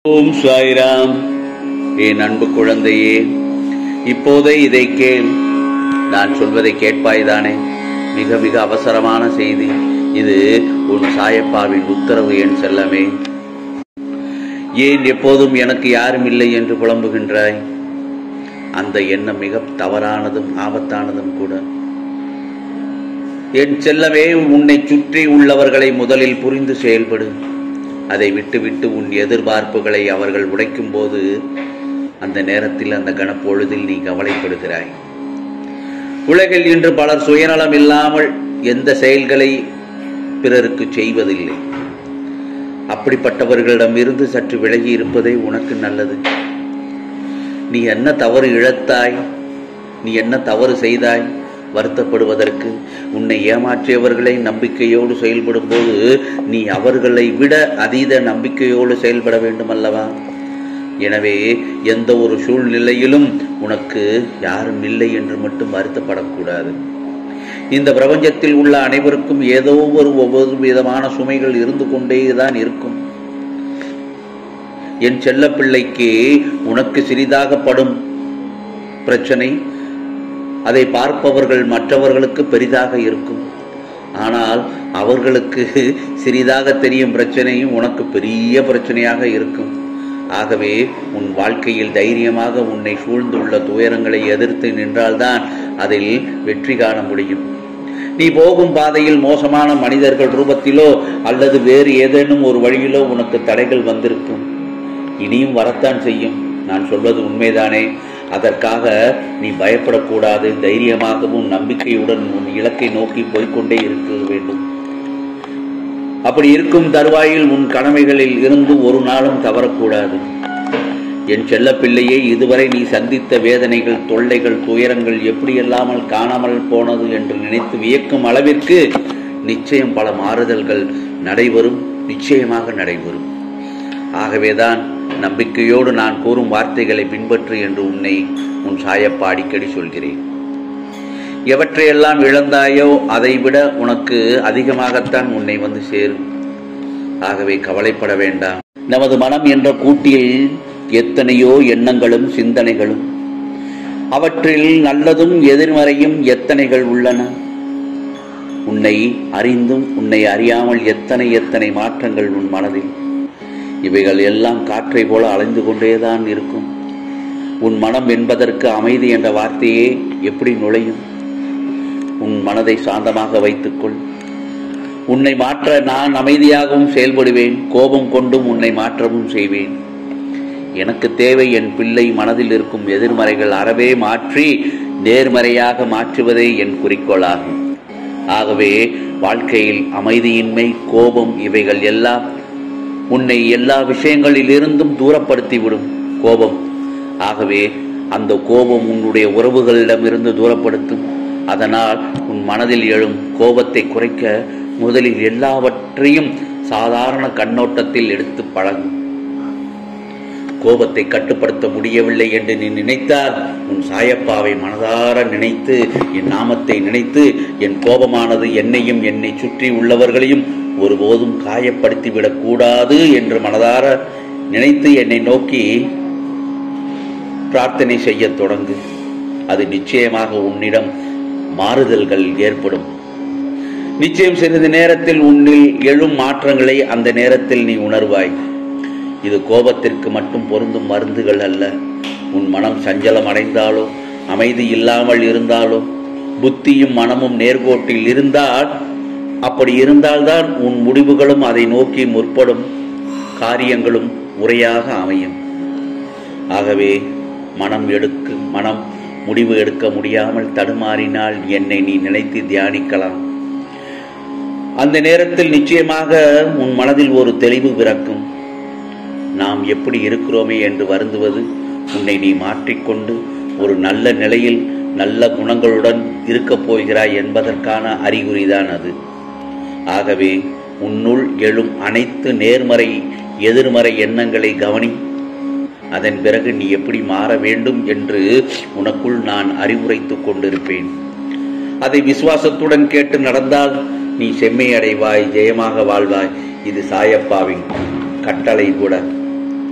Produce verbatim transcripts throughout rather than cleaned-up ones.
ஓம் சாய்ராம். என் அன்பு குழந்தையே, இப்போதே இதை கேள். நான் சொல்வதை கேட்பாய்தானே? மிக மிக அவசரமான செய்தி இது. உன் சாயப்பாவின் உத்தரவு. என் செல்லமே, ஏன் எப்போதும் எனக்கு யாரும் இல்லை என்று புலம்புகின்றாய்? அந்த எண்ணம் மிக தவறானதும் ஆபத்தானதும் கூட. என் செல்லமே, உன்னை சுற்றி உள்ளவர்களை முதலில் புரிந்து செயல்படு. அதை விட்டுவிட்டு உன் எதிர்பார்ப்புகளை அவர்கள் உடைக்கும் போது அந்த நேரத்தில், அந்த கணப்பொழுதில் நீ கவலைப்படுகிறாய். உலகில் இன்று பலர் சுயநலம் இல்லாமல் எந்த செயல்களை பிறருக்கு செய்வதில்லை. அப்படிப்பட்டவர்களிடமிருந்து சற்று விலகி இருப்பதே உனக்கு நல்லது. நீ என்ன தவறு இழைத்தாய்? நீ என்ன தவறு செய்தாய் வருத்தப்படுவதற்கு? உன்னை ஏமாற்றியவர்களை நம்பிக்கையோடு செயல்படும் போது நீ அவர்களை விட அதீத நம்பிக்கையோடு செயல்பட வேண்டும் அல்லவா? எனவே எந்த ஒரு சூழ்நிலையிலும் உனக்கு யாரும் இல்லை என்று மட்டும் வருத்தப்படக்கூடாது. இந்த பிரபஞ்சத்தில் உள்ள அனைவருக்கும் ஏதோ ஒரு ஒவ்வொரு விதமான சுமைகள் இருந்து கொண்டேதான் இருக்கும். என் செல்ல பிள்ளைக்கு உனக்கு சிறிதாகப்படும் பிரச்சனை அதை பார்ப்பவர்கள் மற்றவர்களுக்கு பெரிதாக இருக்கும். ஆனால் அவர்களுக்கு சிறிதாக தெரியும் பிரச்சனையும் உனக்கு பெரிய பிரச்சனையாக இருக்கும். ஆகவே உன் வாழ்க்கையில் தைரியமாக உன்னை சூழ்ந்துள்ள துயரங்களை எதிர்த்து நின்றால்தான் அதில் வெற்றி காண முடியும். நீ போகும் பாதையில் மோசமான மனிதர்கள் ரூபத்திலோ அல்லது வேறு ஏதேனும் ஒரு வழியிலோ உனக்கு தடைகள் வந்திருக்கும். இனியும் வரத்தான் செய்யும். நான் சொல்வது உண்மைதானே? அதற்காக நீ பயப்படக்கூடாது. தைரியமாகவும் நம்பிக்கையுடன் உன் இலக்கை நோக்கி போய்கொண்டே இருக்க வேண்டும். அப்படி இருக்கும் தருவாயில் உன் கடமைகளில் இருந்து ஒரு நாளும் தவறக்கூடாது. என் செல்ல பிள்ளையை, இதுவரை நீ சந்தித்த வேதனைகள், தொல்லைகள், துயரங்கள் எப்படியெல்லாமல் காணாமல் போனது என்று நினைத்து வியக்கும் அளவிற்கு நிச்சயம் பல மாறுதல்கள் நடைபெறும். நிச்சயமாக நடைபெறும். ஆகவேதான் நம்பிக்கையோடு நான் கூறும் வார்த்தைகளை பின்பற்று என்று உன்னை உன் சாயப்பா அடிக்கடி சொல்கிறேன். எவற்றையெல்லாம் இழந்தாயோ அதை விட உனக்கு அதிகமாகத்தான் உன்னை வந்து சேரும். ஆகவே கவலைப்பட வேண்டாம். நமது மனம் என்ற கூட்டில் எத்தனையோ எண்ணங்களும் சிந்தனைகளும், அவற்றில் நல்லதும் எதிர்மறையும் எத்தனைகள் உள்ளன. உன்னை அறிந்தும் உன்னை அறியாமல் எத்தனை எத்தனை மாற்றங்கள் உன் மனதில். இவைகள் எல்லாம் காற்றை போல அலைந்து கொண்டேதான் இருக்கும். உன் மனம் என்பதற்கு அமைதி என்ற வார்த்தையே எப்படி நுழையும்? உன் மனதை சாந்தமாக வைத்துக்கொள். உன்னை மாற்ற நான் அமைதியாகவும் செயல்படுவேன். கோபம் கொண்டும் உன்னை மாற்றவும் செய்வேன். எனக்கு தேவை என் பிள்ளை மனதில் இருக்கும் எதிர்மறைகள் அறவே மாற்றி நேர்மறையாக மாற்றுவதே என் குறிக்கோளாகும். ஆகவே வாழ்க்கையில் அமைதியின்மை, கோபம் இவைகள் எல்லாம் உன்னை எல்லா விஷயங்களில் இருந்தும் தூரப்படுத்திவிடும். கோபம். ஆகவே அந்த கோபம் உன்னுடைய உறவுகளிடமிருந்து தூரப்படுத்தும். அதனால் உன் மனதில் எழும் கோபத்தை குறைக்க முதலில் எல்லாவற்றையும் சாதாரண கண்ணோட்டத்தில் எடுத்து பழகும். கோபத்தை கட்டுப்படுத்த முடியவில்லை என்று நீ நினைத்தால் உன் சாயப்பாவை மனதார நினைத்து, என் நாமத்தை நினைத்து, என் கோபமானது என்னையும் என்னை சுற்றி உள்ளவர்களையும் ஒருபோதும் காயப்படுத்திவிடக் கூடாது என்று மனதார நினைத்து என்னை நோக்கி பிரார்த்தனை செய்ய தொடங்கு. அது நிச்சயமாக உன்னிடம் மாறுதல்கள் ஏற்படும். நிச்சயம் சிறிது நேரத்தில் உன்னில் எழும் மாற்றங்களை அந்த நேரத்தில் நீ உணர்வாய். இது கோபத்திற்கு மட்டும் பொருந்தும் மருந்துகள் அல்ல. உன் மனம் சஞ்சலம் அடைந்தாலோ, அமைதி இல்லாமல் இருந்தாலோ, புத்தியும் மனமும் நேர்கோட்டில் இருந்தால், அப்படி இருந்தால்தான் உன் முடிவுகளும் அதை நோக்கி முற்படும் காரியங்களும் முறையாக அமையும். ஆகவே மனம் எடுக்கு மனம் முடிவு எடுக்க முடியாமல் தடுமாறினால் என்னை நீ நினைத்து தியானிக்கலாம். அந்த நேரத்தில் நிச்சயமாக உன் மனதில் ஒரு தெளிவு பிறக்கும். நாம் எப்படி இருக்கிறோமே என்று வருந்துவது உன்னை நீ மாற்றிக்கொண்டு ஒரு நல்ல நிலையில் நல்ல குணங்களுடன் இருக்கப் போகிறாய் என்பதற்கான அறிகுறிதான் அது. ஆகவே உன்னுள் எழும் அனைத்து நேர்மறை எதிர்மறை எண்ணங்களை கவனி. அதன் பிறகு நீ எப்படி மாற வேண்டும் என்று உனக்குள் நான் அறிவுரைத்துக் கொண்டிருப்பேன். அதை விசுவாசத்துடன் கேட்டு நடந்தால் நீ செம்மை அடைவாய், ஜெயமாக வாழ்வாய். இது சாயப்பாவின் கட்டளை கூட.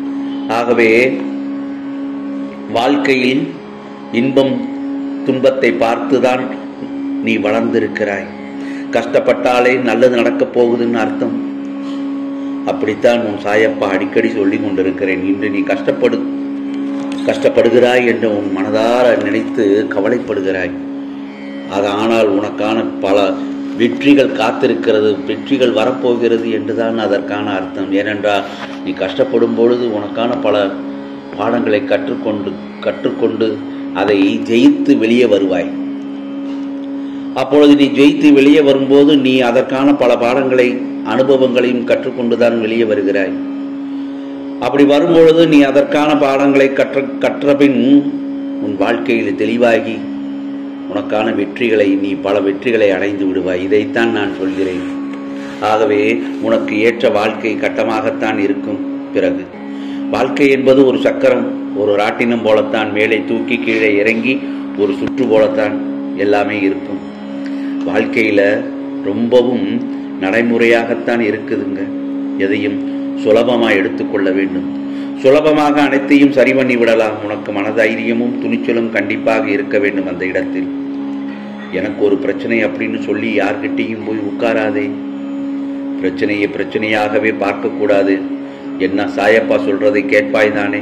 ஆகவே வாழ்க்கையில் இன்பம் துன்பத்தை பார்த்துதான் நீ வளர்ந்திருக்கிறாய். கஷ்டப்பட்டாலே நல்லது நடக்கப் போகுதுன்னு அர்த்தம். அப்படித்தான் உன் சாயப்பா அடிக்கடி சொல்லி கொண்டிருக்கிறேன். இன்று நீ கஷ்டப்படு கஷ்டப்படுகிறாய் என்று உன் மனதார நினைத்து கவலைப்படுகிறாய். அது ஆனால் உனக்கான பல வெற்றிகள் காத்திருக்கிறது, வெற்றிகள் வரப்போகிறது என்றுதான் அதற்கான அர்த்தம். ஏனென்றால் நீ கஷ்டப்படும் பொழுது உனக்கான பல பாடங்களை கற்றுக்கொண்டு கற்றுக்கொண்டு அதை ஜெயித்து வெளியே வருவாய். அப்பொழுது நீ ஜெயித்து வெளியே வரும்போது நீ அதற்கான பல பாடங்களை அனுபவங்களையும் கற்றுக்கொண்டுதான் வெளியே வருகிறாய். அப்படி வரும்பொழுது நீ அதற்கான பாடங்களை கற்ற கற்றபின் உன் வாழ்க்கையில் தெளிவாகி உனக்கான வெற்றிகளை நீ பல வெற்றிகளை அடைந்து விடுவாய். இதைத்தான் நான் சொல்கிறேன். ஆகவே உனக்கு ஏற்ற வாழ்க்கை கட்டமாகத்தான் இருக்கும். பிறகு வாழ்க்கை என்பது ஒரு சக்கரம், ஒரு ராட்டினம் போலத்தான், மேலே தூக்கி கீழே இறங்கி ஒரு சுற்று போலத்தான் எல்லாமே இருக்கும். வாழ்க்கையில ரொம்பவும் நடைமுறையாகத்தான் இருக்குதுங்க. எதையும் சுலபமா எடுத்துக்கொள்ள வேண்டும். சுலபமாக அனைத்தையும் சரி பண்ணி விடலாம். உனக்கு மனதைரியமும் துணிச்சலும் கண்டிப்பாக இருக்க வேண்டும். அந்த இடத்தில் எனக்கு ஒரு பிரச்சனை அப்படின்னு சொல்லி யார்கிட்டையும் போய் உட்காராதே. பிரச்சனையை பிரச்சனையாகவே பார்க்க கூடாது. என்ன சாயப்பா சொல்றதை கேட்பாய் தானே.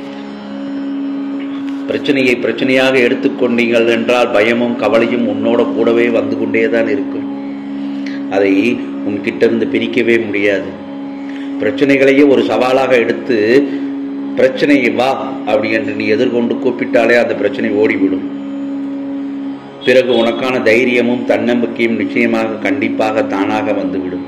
பிரச்சனையை பிரச்சனையாக எடுத்துக்கொண்டீர்கள் என்றால் பயமும் கவலையும் உன்னோட கூடவே வந்து கொண்டேதான் இருக்கும். அதை உன்கிட்ட இருந்து பிரிக்கவே முடியாது. பிரச்சனைகளையே ஒரு சவாலாக எடுத்து பிரச்சனையை வா அப்படி என்று நீ எதிர்கொண்டு கூப்பிட்டாலே அந்த பிரச்சனை ஓடிவிடும். பிறகு உனக்கான தைரியமும் தன்னம்பிக்கையும் நிச்சயமாக கண்டிப்பாக தானாக வந்துவிடும்.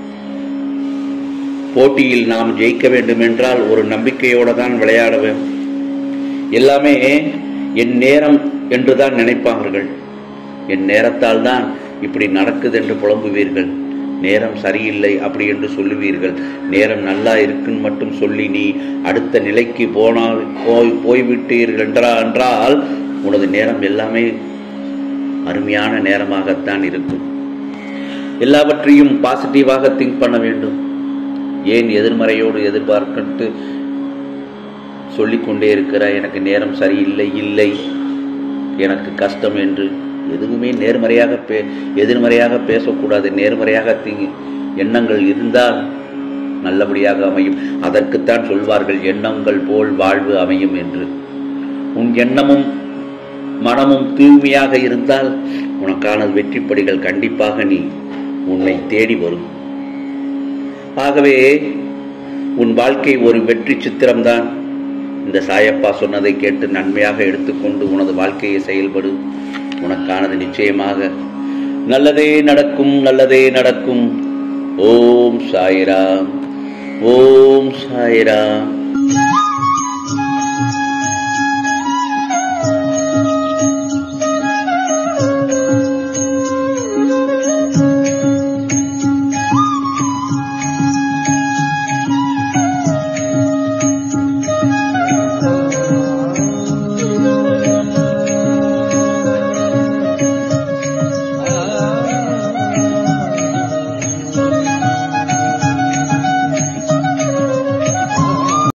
போட்டியில் நாம் ஜெயிக்க வேண்டும் என்றால் ஒரு நம்பிக்கையோடு தான் விளையாட வேண்டும். எல்லாமே என் நேரம் என்றுதான் நினைப்பார்கள். என் நேரத்தால் தான் இப்படி நடக்குது என்று புலம்புவீர்கள். நேரம் சரியில்லை அப்படி என்று சொல்லுவீர்கள். நேரம் நல்லா இருக்குன்னு மட்டும் சொல்லி நீ அடுத்த நிலைக்கு போனால் போய் போய்விட்டீர்கள் என்றா என்றால் உனது நேரம் எல்லாமே அருமையான நேரமாகத்தான் இருக்கும். எல்லாவற்றையும் பாசிட்டிவாக திங்க் பண்ண வேண்டும். ஏன் எதிர்மறையோடு எதிர்பார்க்கிட்டு சொல்லிக்கொண்டே இருக்கிறாய் எனக்கு நேரம் சரியில்லை, இல்லை எனக்கு கஷ்டம் என்று? எதுவுமே நேர்மறையாக பே எதிர்மறையாக பேசக்கூடாது. நேர்மறையாக திங் எண்ணங்கள் இருந்தால் நல்லபடியாக அமையும். அதற்குத்தான் சொல்வார்கள் எண்ணங்கள் போல் வாழ்வு அமையும் என்று. உன் எண்ணமும் மனமும் தூய்மையாக இருந்தால் உனக்கான வெற்றிப்படிகள் கண்டிப்பாக நீ உன்னை தேடி வரும். ஆகவே உன் வாழ்க்கை ஒரு வெற்றி சித்திரம்தான். இந்த சாயப்பா சொன்னதை கேட்டு நன்மையாக எடுத்துக்கொண்டு உனது வாழ்க்கையை செயல்படு. உனக்கானது நிச்சயமாக நல்லதே நடக்கும், நல்லதே நடக்கும். ஓம் சாய்ராம், ஓம் சாய்ராம்.